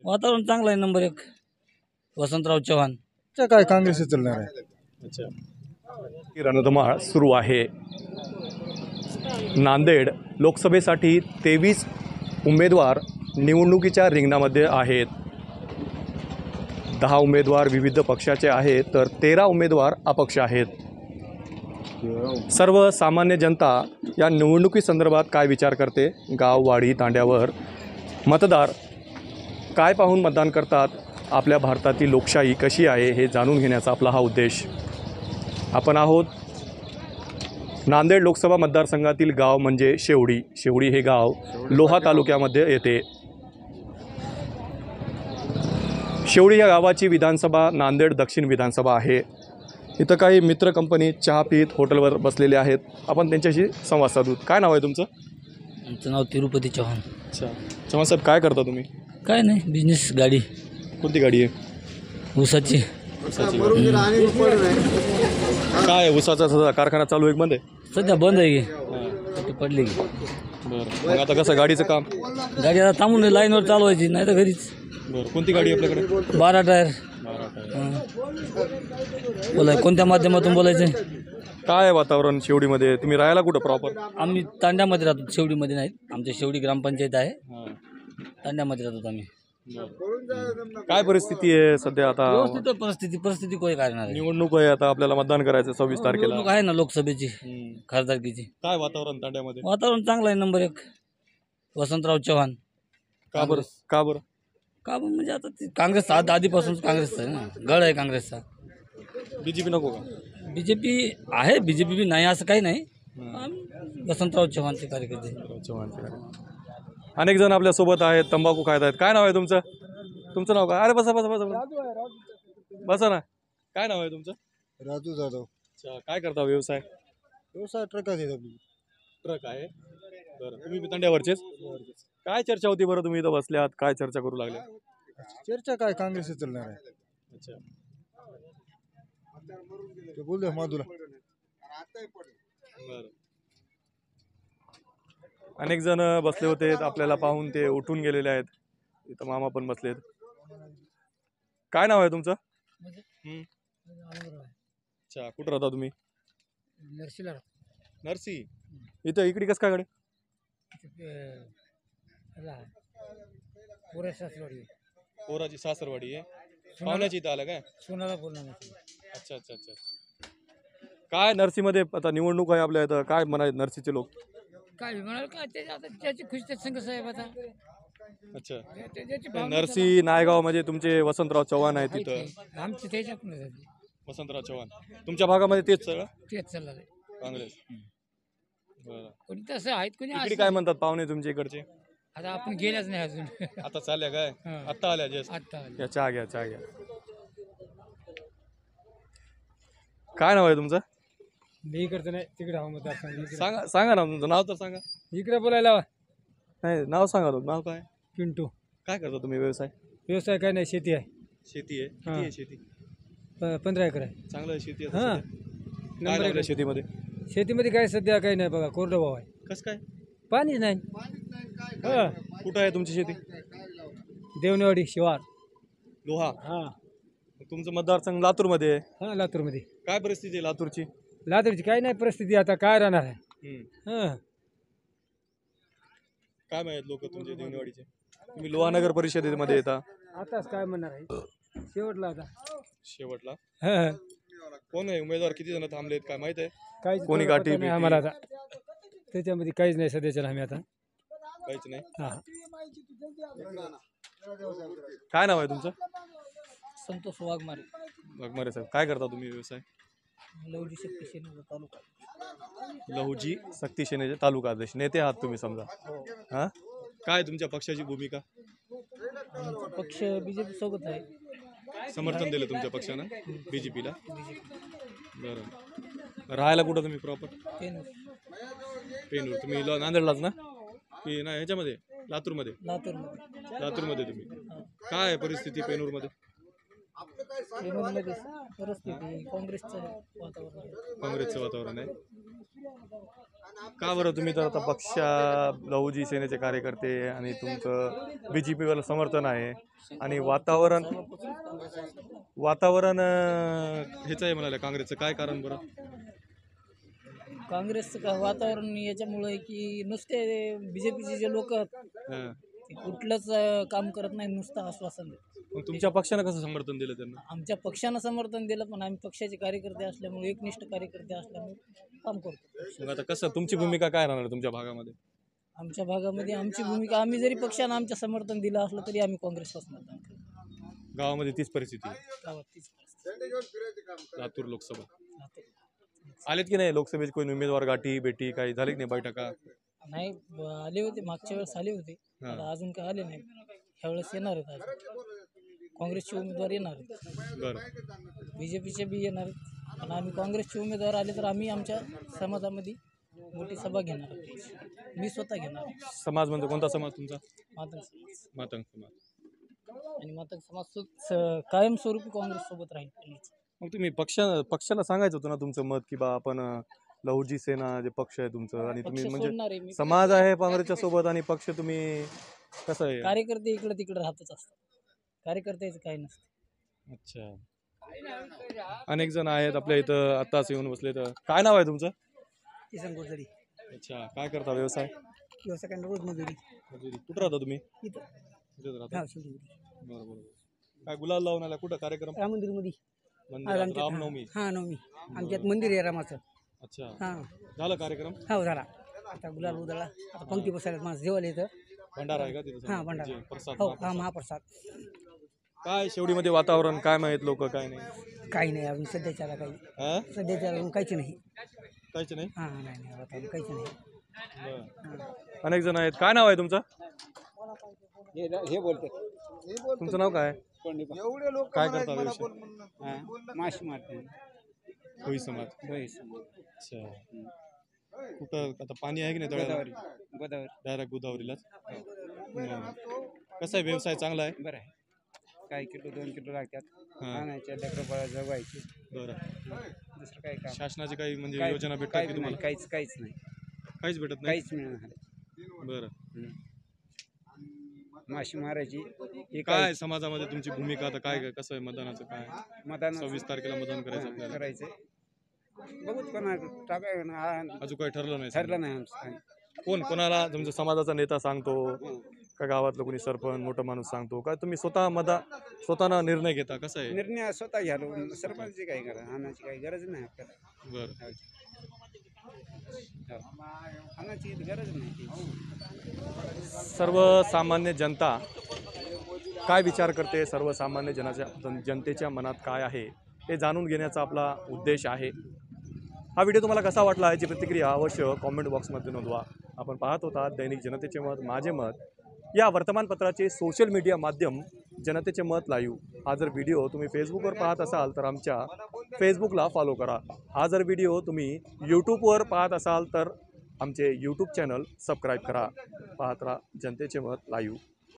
वातावरण चांगलं आहे. नंबर 1 वसंतराव चव्हाण. काय काँग्रेस चालणार आहे. अच्छा, रणधुमाळ सुरू आहे. नांदेड लोकसभेसाठी 23 उमेदवार निवडणुकीच्या रिंगणामध्ये आहेत. 10 उमेदवार विविध पक्षाचे आहेत तर 13 उमेदवार अपक्ष आहेत. सर्वसामान्य जनता या निवडणुकीसंदर्भात काय विचार करते, गाववाडी तांड्यावर मतदार काय पाहून मतदान करतात, आपल्या भारतातील लोकशाही कशी आहे हे जाणून घेण्याचा आपला हा उद्देश. आपण आहोत नांदेड लोकसभा मतदारसंघातील गाव म्हणजे शेवडी. शेवडी हे गाव लोहा तालुक्यामध्ये येते. शेवडी या गावाची विधानसभा नांदेड दक्षिण विधानसभा आहे. इथं काही मित्र कंपनी चहा पीत हॉटेलवर बसलेले आहेत. आपण त्यांच्याशी संवाद साधू. काय नाव आहे तुमचं? आमचं नाव तिरुपती चव्हाण. अच्छा, चव्हाण साहेब, काय करता तुम्ही? काय नाही, बिझनेस. गाडी कोणती गाडी आहे? ऊसाची. काय ऊसाचा सध्या कारखाना चालू आहे, बंद आहे? सध्या बंद आहे की पडली की. बरं, मग आता कसं गाडीचं काम? गाडी आता थांबून लाईनवर चालवायची, नाही तर घरीच. बरं, कोणती गाडी आहे आपल्याकडे? 12 टायर. बोला, कोणत्या माध्यमातून बोलायचं? काय वातावरण शेवडीमध्ये? तुम्ही राहायला कुठं प्रॉपर? आम्ही तांड्यामध्ये राहतो, शेवडीमध्ये नाहीत. आमच्या शेवडी ग्रामपंचायत आहे, तांड्यामध्ये राहतो आम्ही. काय परिस्थिती आहे सध्या आता? व्यवस्थित परिस्थिती कोणी काय नाही. निवडणूक आहे आता, आपल्याला मतदान करायचं 26 तारखेला. निवडणूक आहे ना लोकसभेची, खासदारकीची. काय वातावरण तांड्यामध्ये? वातावरण चांगलं आहे. नंबर 1 वसंतराव चव्हाण. का बरं? का बरं? का म्हणजे आता ते काँग्रेस आधीपासून काँग्रेसचा आहे ना, गड आहे काँग्रेसचा. बीजेपी नको का? बीजेपी आहे, बीजेपी बी नाही असं काही नाही. आम्ही वसंतराव चव्हाणचे कार्यकर्ते. अनेक जण आपल्या सोबत आहेत, तंबाखू खात आहेत. काय नाव आहे तुमचं? तुमचं नाव काय? अरे बसा बसा बसा बसा ना. काय नाव आहे तुमचं? राजू जाधव. अच्छा, काय करता व्यवसाय? व्यवसाय ट्रकाच आहे. ट्रक आहे. बरं, तुम्ही बी तांड्यावरचेच? काय चर्चा होती बरं, तुम्ही इथं बसल्यात, काय चर्चा करू लागल्या? चर्चा काय काँग्रेस चालणार आहे. अच्छा, बोल दे माधुला. बरं. अनेक जण बसले होते, आपल्याला पाहून ते उठून गेलेले आहेत. इथं मामा पण बसलेत. काय नाव आहे तुमचं? अच्छा, कुठं राहता तुम्ही? नरसी. इथं इकडे कसं काय कडे? पोराची सासरवाडी आहे. पाहुण्याची इथं आलं काय? सोनाला बोलणार. अच्छा अच्छा अच्छा. काय नरसीमध्ये आता निवडणूक आहे आपल्या इथं, काय म्हणायचं नरसीचे लोक? काय म्हणाल का त्याची खुशी त्या संघ साहेब आता. अच्छा, नरसी नायगाव म्हणजे तुमचे वसंतराव चव्हाण आहे तिथं. आमची त्याच्याकडून झाली. वसंतराव चव्हाण तुमच्या भागामध्ये तेच सगळं तेच चाललं आहे काँग्रेस. बरं, कोणी तसं आहेत, कोणी इकडे काय म्हणतात पाहुणे तुमच्या इकडचे? आता आपण गेल्याच नाही अजून. आता चालल्या काय? आत्ता आल्या जस्ट. आता चहा घ्या, चहा घ्या. काय नाव आहे तुमचं? मी इकडचं नाही, तिकडे हवं मत. सांगा सांगा ना तुमचं नाव तर सांगा. इकडे बोलायला नाही, नाव सांगा तुमचं. नाव काय? पिंटू. काय करता तुम्ही व्यवसाय? व्यवसाय काय नाही, शेती आहे. शेती आहे. किती आहे शेती? 15 एकर आहे. चांगलं आहे शेती. हां, काय लावलंय शेतीमध्ये? शेतीमध्ये काय सध्या काही नाही बघा, कोरडवाहू आहे. कसं काय? पाणीच नाही. कुठं आहे तुमची शेती? देवनेवाडी शिवार. लोहा. हां तुमचं मतदारसंघ लातूरमध्ये आहे. हां, लातूरमध्ये. काय परिस्थिती आहे लातूरची? लातूरची काही नाही परिस्थिती, आता काय राहणार आहे. हां, काय माहित लोक तुमचे देवनेवाडीचे? तुम्ही लोहानगर परिषदेमध्ये येता. आताच काय म्हणणार आहे, शेवटला आता. शेवटला हां, कोण आहे उमेदवार? किती जण थांबलेत काय माहित आहे? काहीच कोणी पत्ता गाठी नाही आम्हाला आता. त्याच्यामध्ये काहीच नाही सध्याच्याला आम्ही आता. काहीच नाही. हां, काय नाव आहे तुमचं? संतोष वाघमारे. वाघमारे साहेब, काय करता तुम्ही व्यवसाय? लवजी शक्ती सेनेचा तालुका. लहुजी शक्ती सेनेचे तालुका अध्यक्ष, नेते आहात तुम्ही समजा. हा, काय तुमच्या पक्षाची भूमिका? पक्ष बीजेपी सोबत आहे. समर्थन दिलं तुमच्या पक्षानं बीजेपीला? बरं, राहायला कुठं तुम्ही प्रॉपर? पेनूर. तुम्ही नांदेडलाच ना की नाही ह्याच्यामध्ये लातूरमध्ये? लातूरमध्ये. लातूरमध्ये तुम्ही. काय परिस्थिती पेनूरमध्ये? पेनूरमध्ये परिस्थिती काँग्रेसचं वातावरण आहे. काँग्रेसचं वातावरण आहे. का बरं तुम्ही तर आता लहुजी सेनेचे कार्यकर्ते आणि तुमचं BJPवर समर्थन आहे आणि वातावरण हेच आहे म्हणाले काँग्रेसचं, काय कारण बरं? काँग्रेसचं वातावरण याच्यामुळं आहे की नुसते BJPचे जे लोक हां. ते कुठलंच काम करत नाही, नुसतं आश्वासन देतात. मग तुमच्या पक्षानं कसं समर्थन दिलं त्यांना? आमच्या पक्षानं समर्थन दिलं, पण आम्ही पक्षाचे कार्यकर्ते असल्यामुळे, एकनिष्ठ कार्यकर्ते असल्यामुळे काम करतो. मग आता कसं तुमची भूमिका काय राहणार तुमच्या भागामध्ये? आमच्या भागामध्ये आमची भूमिका, आम्ही जरी पक्षानं आमच्या समर्थन दिलं असलं तरी आम्ही काँग्रेसलाच मतदान करतो. गावामध्ये तीच परिस्थिती आहे. गावात तीच परिस्थिती. लातूर लोकसभा राहते. आलेत की नाही लोकसभेचे कोणी उमेदवार गाठी भेटी काही झाली की नाही बैठका? नाही, आले होते मागच्या वेळेस, आले होते. आता अजून काय आले नाही. ह्यावेळेस येणार आहेत. अजून काँग्रेसचे उमेदवार येणार आहेत, बरं. BJPचे बी येणार आहेत. पण आम्ही काँग्रेसचे उमेदवार आले तर आम्ही आमच्या समाजामध्ये मोठी सभा घेणार आहोत. मी स्वतः घेणार आहे. समाज म्हणजे कोणता समाज तुमचा? मातंग समाज. मातंग समाज. आणि मातंग समाज कायमस्वरूपी काँग्रेससोबत राहील. मग तुम्ही पक्षाला सांगायचं होतं ना तुमचं मत की बा आपण लहुजी सेना जे पक्ष आहे तुमचं आणि तुम्ही सोडणार आहे म्हणजे मी. समाज आहे काँग्रेसच्या सोबत आणि पक्ष तुम्ही कसं आहे? कार्यकर्ते इकडे तिकडे राहतच असतात. कार्यकर्त्याचं काही नसतं. अच्छा. अनेक जण आहेत आपल्या इथं आत्ताच येऊन बसले. तर काय नाव आहे तुमचं? किसन गोजरी. अच्छा. काय करता व्यवसाय? व्यवसाय रोज मजुरी. कुठं राहता तुम्ही? इथं इथेच राहता. बरोबर. काय गुलाल लावून आला कुठं कार्यक्रम? राम मंदिरमध्ये. मंदिरात रामनवमी. हां, नवमी. आमच्यात मंदिर आहे रामाचं. अच्छा. हां, झालं कार्यक्रम? हो झाला. आता गुलाल उधळला. आता पंक्ती बसायला माझं जेवायला येतं. भंडारा आहे का तिथं? हां, भंडारा. प्रसाद. हो, हां, महाप्रसाद. काय शेवडीमध्ये वातावरण काय माहित लोक काय नाही? काही नाही अजून सध्याच्याला, काही हा? सध्याच्याला अजून काहीच नाही. काहीच नाही. हां, नाही वातावरण काहीच नाही. बरं. अनेक जण आहेत. काय नाव आहे तुमचं? हे बोलते. तुमचं नाव काय? एवढे लोक काय करता व्यवसाय? माशी मारते. होई समाज. अच्छा. कुठं आता पाणी आहे की नाही तळ्याला? गोदावरी. डायरेक्ट गोदावरीलाच. बरं. कसा आहे व्यवसाय? चांगला आहे. बरं आहे. काही किलो 2 किलो लागतात. हां. आणायच्या लेकरं जगवायची. बरं. दुसरं काही काम. शासनाची काही म्हणजे योजना भेटतात की तुम्हाला? काहीच नाही. काहीच भेटत नाही. काहीच मिळणार. बरं. माशी मारायची. काय समाजामध्ये तुमची भूमिका आता काय कसं आहे मतदानाचं काय? मतदान 26 तारखेला मतदान करायचं आपल्याला. करायचं. बघूच कोणा टाकाय अजून काही ठरलं नाही. ठरलं नाही आमचं. कोणाला तुमच्या समाजाचा नेता सांगतो का गावातलं कोणी सरपंच मोठा माणूस सांगतो का तुम्ही स्वतःनं निर्णय घेता? कसं आहे? निर्णय स्वतः घ्यालो. सरपंचची काही गरज, आणायची काही गरज नाही आपल्याला. बरं. आणायची गरज नाही. सर्वसामान्य जनता काय विचार करते, सर्वसामान्य जनतेच्या मनात काय आहे हे जाणून घेण्याचा आपला उद्देश आहे. हा व्हिडिओ तुम्हाला कसा वाटला याची प्रतिक्रिया अवश्य कॉमेंट बॉक्समध्ये नोंदवा. आपण पाहत होता दैनिक जनतेचे मत माझे मत या वर्तमानपत्राचे सोशल मीडिया माध्यम जनतेचे मत लाईव्ह. हा जर व्हिडिओ तुम्ही फेसबुकवर पाहत असाल तर आमच्या फेसबुकला फॉलो करा. हा जर व्हिडिओ तुम्ही यूट्यूबवर पाहत असाल तर आमचे यूट्यूब चॅनल सबस्क्राईब करा. पाहत राहा जनतेचे मत लाईव्ह.